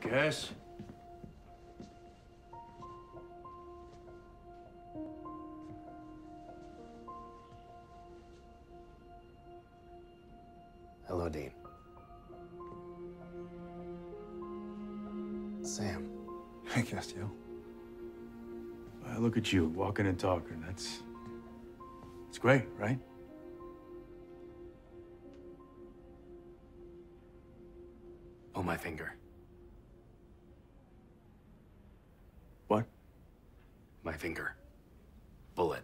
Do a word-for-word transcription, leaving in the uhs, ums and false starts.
guess. Hello, Dean. Sam. I guess you. Well, look at you, walking and talking. That's... It's great, right? Pull my finger. What? My finger. Bullet.